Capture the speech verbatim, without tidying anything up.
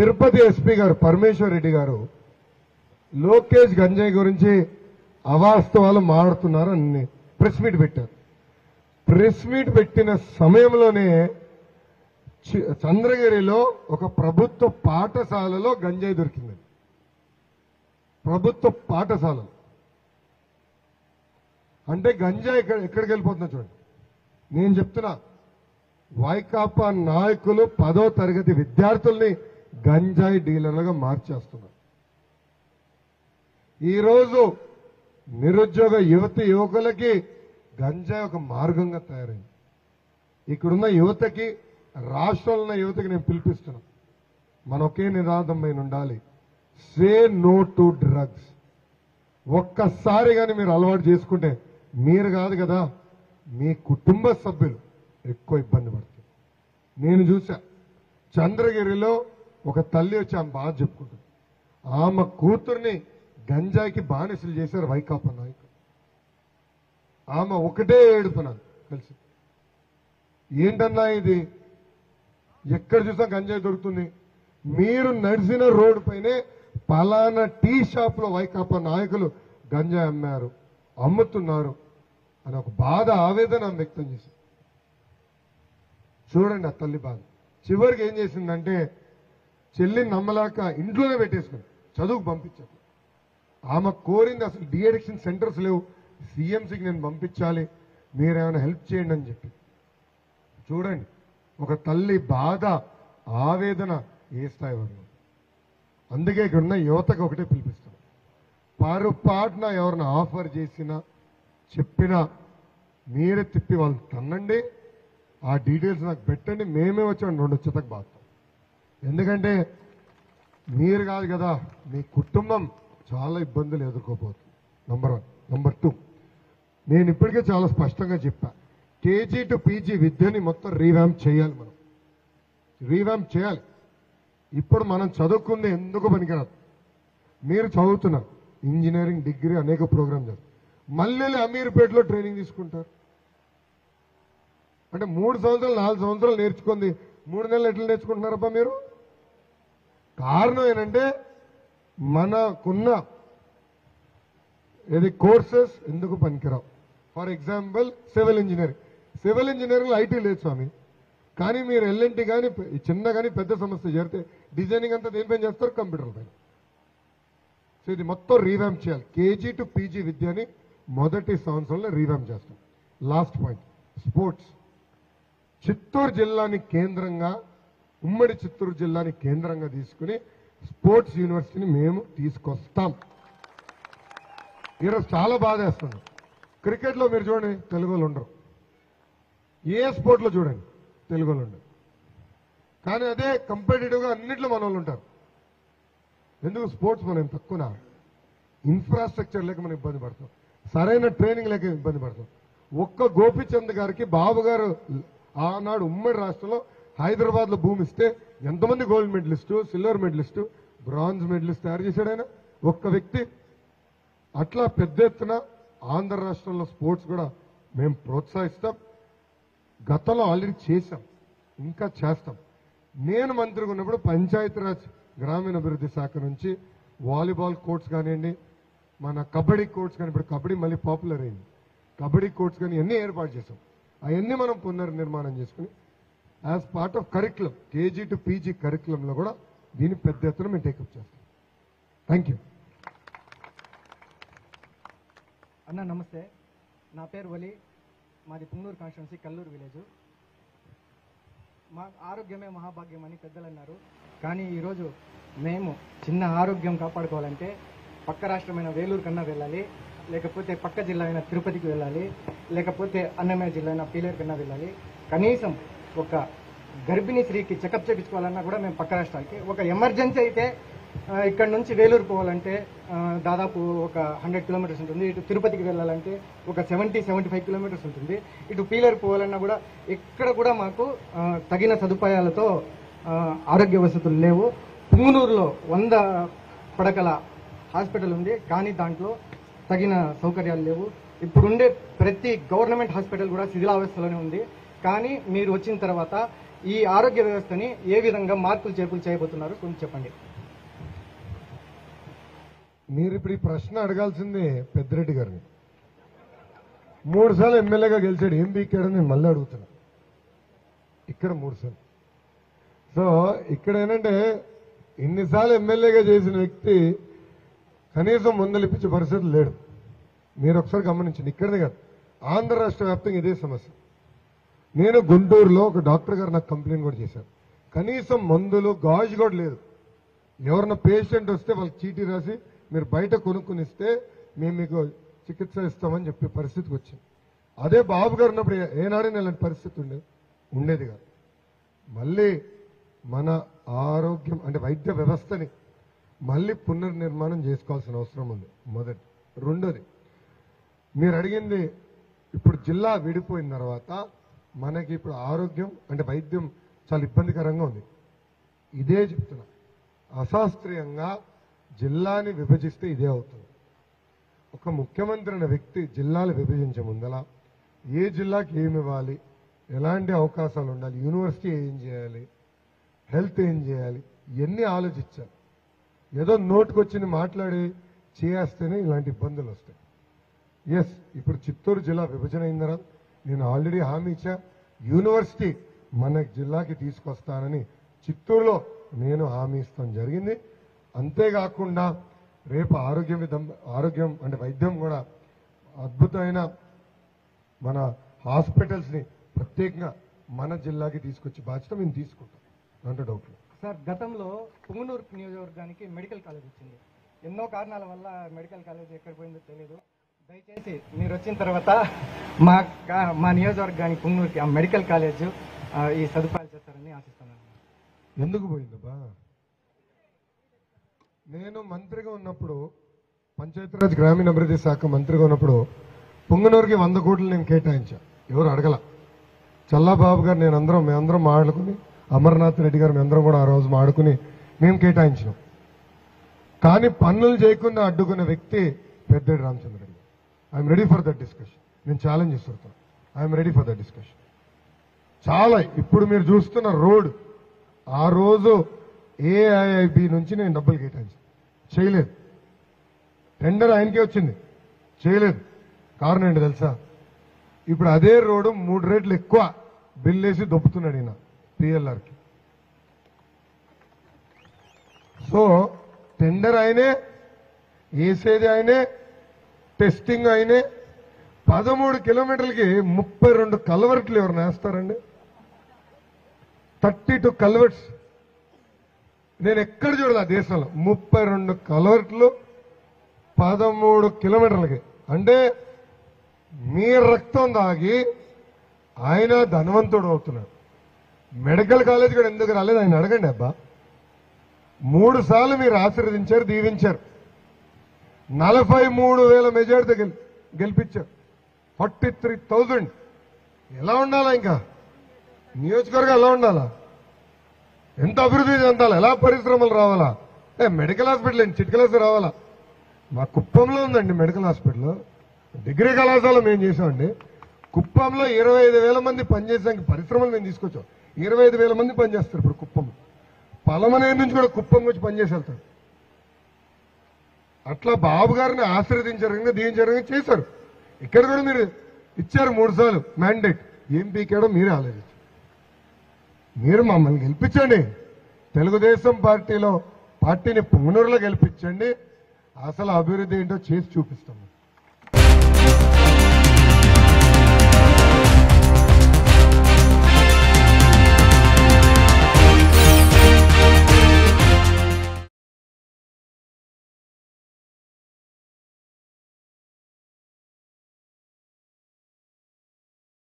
Tirupati SP గారు పరమేశ్వర్ రెడ్డి గారు లోకేష్ గంజాయి గురించి అవాస్తవాలు మాడుతున్నారు అని ప్రెస్ మీట్ పెట్టారు. ప్రెస్ మీట్ పెట్టిన సమయంలోనే చంద్రగిరిలో ఒక ప్రభుత్వ పాఠశాలలో గంజాయి దొరికింది. ప్రభుత్వ పాఠశాలలో అంటే గంజాయి ఎక్కడ ఎక్కడికి వెళ్ళిపోతున్నా చూడండి. నేను చెప్తున్నా, వైకాపా నాయకులు పదో తరగతి విద్యార్థుల్ని గంజాయి డీలర్లుగా మార్చేస్తున్నారు. ఈరోజు నిరుద్యోగ యువతి యువకులకి గంజాయి ఒక మార్గంగా తయారైంది. ఇక్కడున్న యువతకి, రాష్ట్రంలో ఉన్న యువతకి నేను పిలిపిస్తున్నా, మనం ఒకే నినాదం పైన ఉండాలి. Say no to drugs. ఒక్కసారి కానీ మీరు అలవాటు చేసుకుంటే మీరు కాదు కదా, మీ కుటుంబ సభ్యులు ఎక్కువ ఇబ్బంది పడుతుంది. నేను చూసా, చంద్రగిరిలో ఒక తల్లి వచ్చి ఆమె బాధ చెప్పుకుంటుంది. ఆమె కూతుర్ని గంజాయికి బానిసలు చేశారు వైకాపా నాయకులు. ఆమె ఒకటే ఏడుపున్నాను కలిసి, ఏంటన్నా ఇది, ఎక్కడ చూసా గంజాయి దొరుకుతుంది, మీరు నడిచిన రోడ్డు పైనే పలానా టీ షాప్ లో వైకాపా నాయకులు గంజాయి అమ్మారు, అమ్ముతున్నారు అని ఒక బాధ, ఆవేదన వ్యక్తం చేసింది. చూడండి ఆ తల్లి బాధ. చివరికి ఏం చేసిందంటే, చెల్లిని నమ్మలేక ఇంట్లోనే పెట్టేసుకుంది, చదువుకు పంపించారు. ఆమె కోరింది అసలు డి అడిక్షన్ సెంటర్స్ లేవు, సిఎంసికి నేను పంపించాలి, మీరేమైనా హెల్ప్ చేయండి అని చెప్పి. చూడండి ఒక తల్లి బాధ, ఆవేదన ఏ స్థాయి వరకు. అందుకే ఇక్కడ ఉన్న యువతకు ఒకటే పిలిపిస్తాను, పొరపాటున ఎవరిని ఆఫర్ చేసినా చెప్పినా మీరే తిప్పి వాళ్ళు తన్నండి, ఆ డీటెయిల్స్ నాకు పెట్టండి, మేమే వచ్చి రెండు వచ్చేతకు బాధతాం. ఎందుకంటే మీరు కాదు కదా, మీ కుటుంబం చాలా ఇబ్బందులు ఎదుర్కోబోతుంది. Number one. నంబర్ టూ, నేను ఇప్పటికే చాలా స్పష్టంగా చెప్పా, కేజీ టు పీజీ విద్యని మొత్తం రీవ్యాంప్ చేయాలి. మనం రీవ్యాంప్ చేయాలి. ఇప్పుడు మనం చదువుకుంది ఎందుకు పనికిరాదు. మీరు చదువుతున్నారు ఇంజనీరింగ్, డిగ్రీ, అనేక ప్రోగ్రామ్ చదువు, మళ్ళీ అమీర్పేటలో ట్రైనింగ్ తీసుకుంటారు. అంటే మూడు సంవత్సరాలు నాలుగు సంవత్సరాలు నేర్చుకుంది మూడు నెలలు ఎట్లా నేర్చుకుంటున్నారబ్బా మీరు? కారణం ఏంటంటే మనకున్న ఏది కోర్సెస్ ఎందుకు పనికిరావు. For example civil engineering, civil engineering IT లేదు స్వామి, కానీ మీరు ఎల్ఎన్టీ కానీ చిన్న కానీ పెద్ద సమస్య చేరితే డిజైనింగ్ అంతా దేనిపైన చేస్తారు, కంప్యూటర్ పైన. సో ఇది మొత్తం రీవ్యాంప్ చేయాలి. కేజీ టు పీజీ విద్యని మొదటి సంవత్సరంలో రీవ్యాంప్ చేస్తాం. Last point, sports. చిత్తూరు జిల్లాని కేంద్రంగా, ఉమ్మడి చిత్తూరు జిల్లాని కేంద్రంగా తీసుకుని స్పోర్ట్స్ యూనివర్సిటీని మేము తీసుకొస్తాం. ఈరోజు చాలా బాధ వేస్తుంది. క్రికెట్లో మీరు చూడండి తెలుగు వాళ్ళు ఉండరు, ఏ స్పోర్ట్లో చూడండి తెలుగు వాళ్ళు ఉండరు, కానీ అదే కంపిటేటివ్గా అన్నింటిలో మన వాళ్ళు ఉంటారు. ఎందుకు? స్పోర్ట్స్ మనం తక్కువనా, ఇన్ఫ్రాస్ట్రక్చర్ లేక మనం ఇబ్బంది పడతాం, సరైన ట్రైనింగ్ లేక ఇబ్బంది పడతాం. ఒక్క గోపిచంద్ గారికి బాబు గారు ఆనాడు ఉమ్మడి రాష్ట్రంలో హైదరాబాద్ లో భూమి ఇస్తే ఎంతమంది gold medalist, silver medalist, bronze medalist తయారు చేశాడు ఆయన ఒక్క వ్యక్తి. అట్లా పెద్ద ఎత్తున ఆంధ్ర రాష్ట్రంలో స్పోర్ట్స్ కూడా మేము ప్రోత్సహిస్తాం. గతంలో ఆల్రెడీ చేశాం, ఇంకా చేస్తాం. నేను మంత్రిగా ఉన్నప్పుడు పంచాయతీరాజ్ గ్రామీణాభివృద్ధి శాఖ నుంచి వాలీబాల్ కోర్ట్స్ కానివ్వండి, మన కబడ్డీ కోర్ట్స్ కానీ, ఇప్పుడు కబడ్డీ మళ్ళీ పాపులర్ అయింది, కబడ్డీ కోర్ట్స్ కానీ ఇవన్నీ ఏర్పాటు చేశాం. అవన్నీ మనం పునర్నిర్మాణం చేసుకుని as part of curriculum, KG to PG కరికులంలో కూడా దీన్ని పెద్ద ఎత్తున మేము టేకప్ చేస్తాం. Thank you. అన్న నమస్తే, నా పేరు వలి, మాది పుంగనూరు కాన్స్టిట్యున్సీ, కల్లూరు విలేజ్. మా ఆరోగ్యమే మహాభాగ్యం అని పెద్దలు అన్నారు, కానీ ఈరోజు మేము చిన్న ఆరోగ్యం కాపాడుకోవాలంటే పక్క రాష్ట్రమైన వేలూరు కన్నా వెళ్ళాలి, లేకపోతే పక్క జిల్లా అయిన తిరుపతికి వెళ్ళాలి, లేకపోతే అన్నమయ్య జిల్లా అయిన పీలేరు కన్నా వెళ్ళాలి. కనీసం ఒక గర్భిణీ స్త్రీకి చెకప్ చేయించుకోవాలన్నా కూడా మేము పక్క రాష్ట్రాలకి, ఒక ఎమర్జెన్సీ అయితే ఇక్కడ నుంచి వేలూరు పోవాలంటే దాదాపు ఒక హండ్రెడ్ కిలోమీటర్స్ ఉంటుంది, ఇటు తిరుపతికి వెళ్ళాలంటే ఒక సెవెంటీ సెవెంటీ ఫైవ్ కిలోమీటర్స్ ఉంటుంది, ఇటు పీలేరు పోవాలన్నా కూడా ఎక్కడ కూడా మాకు తగిన సదుపాయాలతో ఆరోగ్య వసతులు లేవు. పుంగనూరులో వంద పడకల హాస్పిటల్ ఉంది, కానీ దాంట్లో తగిన సౌకర్యాలు లేవు. ఇప్పుడుండే ప్రతి గవర్నమెంట్ హాస్పిటల్ కూడా శిథిలావస్థలోనే ఉంది. కానీ మీరు వచ్చిన తర్వాత ఈ ఆరోగ్య వ్యవస్థని ఏ విధంగా మార్పులు చేర్పులు చేయబోతున్నారు కొంచెం చెప్పండి. మీరు ఇప్పుడు ఈ ప్రశ్న అడగాల్సిందే పెద్దిరెడ్డి గారిని. మూడు సార్లు ఎమ్మెల్యేగా గెలిచాడు, ఏం బీకాడని నేను మళ్ళీ అడుగుతున్నా. ఇక్కడ మూడు సార్లు. సో ఇక్కడ ఏంటంటే ఇన్నిసార్లు ఎమ్మెల్యేగా చేసిన వ్యక్తి కనీసం ముందలిపించే పరిస్థితి లేడు. మీరు ఒకసారి గమనించండి. ఇక్కడనే కాదు, ఆంధ్ర రాష్ట్ర వ్యాప్తంగా ఇదే సమస్య. నేను గుంటూరులో ఒక డాక్టర్ గారు నాకు కంప్లైంట్ కూడా చేశారు. కనీసం మందులు గాజు కూడా లేదు. ఎవరన్నా పేషెంట్ వస్తే వాళ్ళకి చీటీ రాసి మీరు బయట కొనుక్కుని ఇస్తే మేము మీకు చికిత్స ఇస్తామని చెప్పే పరిస్థితికి వచ్చింది. అదే బాబు గారు ఉన్నప్పుడు ఏనాడైనా ఇలాంటి పరిస్థితి ఉండేది ఉండేది కాదు. మళ్ళీ మన ఆరోగ్యం అంటే వైద్య వ్యవస్థని మళ్ళీ పునర్నిర్మాణం చేసుకోవాల్సిన అవసరం ఉంది. మొదటి. రెండోది, మీరు అడిగింది ఇప్పుడు జిల్లా విడిపోయిన తర్వాత మనకి ఇప్పుడు ఆరోగ్యం అంటే వైద్యం చాలా ఇబ్బందికరంగా ఉంది. ఇదే చెప్తున్నా, అశాస్త్రీయంగా జిల్లాని విభజిస్తే ఇదే అవుతుంది. ఒక ముఖ్యమంత్రి అనే వ్యక్తి జిల్లాలు విభజించే ముందల ఏ జిల్లాకి ఏమి ఇవ్వాలి, ఎలాంటి అవకాశాలు ఉండాలి, యూనివర్సిటీ ఏం చేయాలి, హెల్త్ ఏం చేయాలి, ఇవన్నీ ఆలోచించాలి. ఏదో నోటుకొచ్చింది మాట్లాడి చేస్తేనే ఇలాంటి ఇబ్బందులు వస్తాయి. ఎస్, ఇప్పుడు చిత్తూరు జిల్లా విభజన అయిన తర్వాత నేను ఆల్రెడీ హామీ ఇచ్చా, యూనివర్సిటీ మన జిల్లాకి తీసుకొస్తానని చిత్తూరులో నేను హామీ ఇస్తాం జరిగింది. అంతేకాకుండా రేపు ఆరోగ్యం విధం ఆరోగ్యం అంటే వైద్యం కూడా అద్భుతమైన మన హాస్పిటల్స్ని ప్రత్యేకంగా మన జిల్లాకి తీసుకొచ్చి బాధ్యత మేము తీసుకుంటాం, అంటే డౌట్ లేదు. సార్, గతంలో పుంగనూరు నియోజకవర్గానికి మెడికల్ కాలేజ్ వచ్చింది. ఎన్నో కారణాల వల్ల మెడికల్ కాలేజ్ ఎక్కడ పోయిందో తెలియదు. దయచేసి మీరు వచ్చిన తర్వాత మా మా నియోజకవర్గానికి పుంగనూరుకి ఆ మెడికల్ కాలేజ్ ఈ సదుపాయాలు చేస్తారని ఆశిస్తున్నాను. ఎందుకు పోయిందబ్బా? నేను మంత్రిగా ఉన్నప్పుడు, పంచాయతీరాజ్ గ్రామీణాభివృద్ధి శాఖ మంత్రిగా ఉన్నప్పుడు పుంగనూరుకి వంద కోట్లు నేను కేటాయించా. ఎవరు అడగల. చల్లాబాబు గారు నేను అందరం మేమందరం మాడుకుని, అమర్నాథ్ రెడ్డి గారు మేమందరం కూడా ఆ రోజు మాడుకుని మేము కేటాయించినాం. కానీ పన్నులు చేయకుండా అడ్డుకున్న వ్యక్తి Peddireddy Ramachandra Reddy. I'm ready for that discussion. నేను ఛాలెంజ్ ఇస్తున్నాను. I'm ready for that discussion. చాలా ఇప్పుడు మీరు చూస్తున్న రోడ్, ఆ రోజు ఏఐఐబి నుంచి నేను డబ్బులు కేటాయించాను, చేయలేదు. టెండర్ ఆయనకే వచ్చింది, చేయలేదు. కారణం ఏంటి తెలుసా? ఇప్పుడు అదే రోడ్డు మూడు రేట్లు ఎక్కువ బిల్ వేసి దొప్పుతున్నాడు ఈయన పిఎల్ఆర్కి. సో టెండర్ ఆయనే, వేసేది ఆయనే, టెస్టింగ్ ఆయనే. పదమూడు కిలోమీటర్లకి ముప్పై రెండు కల్వర్ట్లు ఎవరు వేస్తారండి? థర్టీ టూ కల్వర్ట్స్ నేను ఎక్కడ చూడలే దేశంలో. ముప్పై రెండు కల్వర్ట్లు పదమూడు కిలోమీటర్లకి. అంటే మీ రక్తం దాగి ఆయన ధనవంతుడు అవుతున్నాడు. మెడికల్ కాలేజ్ కూడా ఎందుకు రాలేదు ఆయన అడగండి అబ్బా. మూడు సార్లు మీరు ఆశీర్వదించారు, దీవించారు. నలభై మూడు వేల మెజార్టీతో గెలి గెలిపించారు ఫార్టీ త్రీ థౌజండ్ ఎలా ఉండాలా? ఇంకా నియోజకవర్గం ఎలా ఉండాలా? ఎంత అభివృద్ధి చెందాలా? ఎలా పరిశ్రమలు రావాలా? ఏ మెడికల్ హాస్పిటల్ ఏంటి చిటికలేసి రావాలా? మా కుప్పంలో ఉందండి మెడికల్ హాస్పిటల్. డిగ్రీ కళాశాల మేము చేసామండి. కుప్పంలో ఇరవై ఐదు వేల మంది పనిచేసానికి పరిశ్రమలు మేము తీసుకొచ్చాం. ఇరవై ఐదు వేల మంది పనిచేస్తారు ఇప్పుడు కుప్పం. పలమనేరు నుంచి కూడా కుప్పం వచ్చి పనిచేసి వెళ్తారు. అట్లా బాబు గారిని ఆశీర్వదించారు, దీవించారు, చేశారు. ఇక్కడ కూడా మీరు ఇచ్చారు మూడు సార్లు మ్యాండేట్. ఏం పీకాడో మీరే ఆలోచించారు. మీరు మమ్మల్ని గెలిపించండి, తెలుగుదేశం పార్టీలో పార్టీని పుంగనూరులో గెలిపించండి, అసలు అభివృద్ధి ఏంటో చేసి చూపిస్తాము.